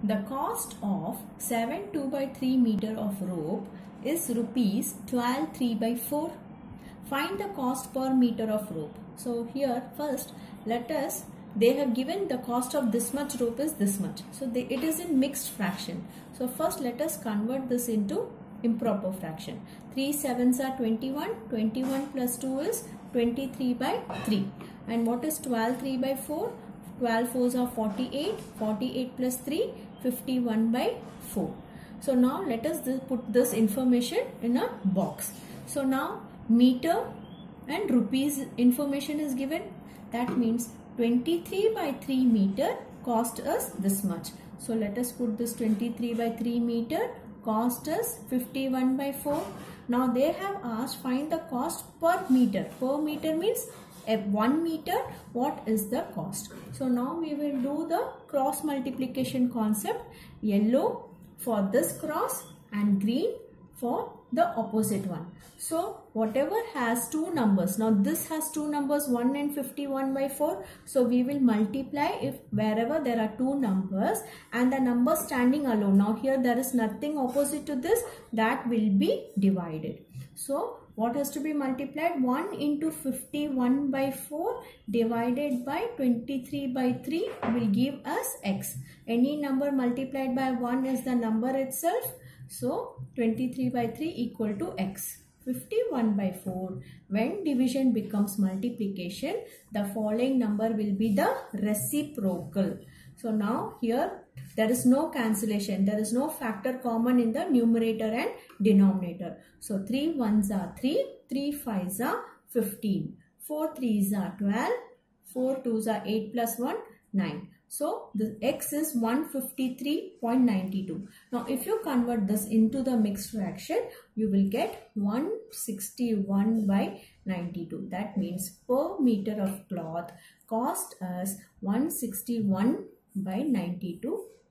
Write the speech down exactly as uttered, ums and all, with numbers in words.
The cost of seven two by three meter of rope is rupees twelve three by four. Find the cost per meter of rope. So here first let us, they have given the cost of this much rope is this much. So they, it is in mixed fraction. So first let us convert this into improper fraction. three sevens are twenty-one. twenty-one plus two is twenty-three by three. And what is twelve three by four? twelve fours are forty-eight. forty-eight plus three, fifty-one by four. So now let us put this information in a box. So now meter and rupees information is given. That means twenty-three by three meter cost us this much. So let us put this twenty-three by three meter cost us fifty-one by four. Now they have asked find the cost per meter. Per meter means at one meter what is the cost. So now we will do the cross multiplication concept. Yellow for this cross and green for the opposite one. So whatever has two numbers, now this has two numbers, one and fifty-one by four. So we will multiply if wherever there are two numbers and the number standing alone. Now here there is nothing opposite to this, that will be divided. So what has to be multiplied? one into fifty-one by four divided by twenty-three by three will give us x. Any number multiplied by one is the number itself. So twenty-three by three equal to x. fifty-one by four. When division becomes multiplication, the following number will be the reciprocal. So now here there is no cancellation. There is no factor common in the numerator and denominator. So three ones are three. three fives are fifteen. four threes are twelve. four twos are eight plus one, nine. So the x is one hundred fifty-three point nine two. Now if you convert this into the mixed fraction, you will get one hundred sixty-one by ninety-two. That means per meter of cloth cost us one hundred sixty-one by ninety-two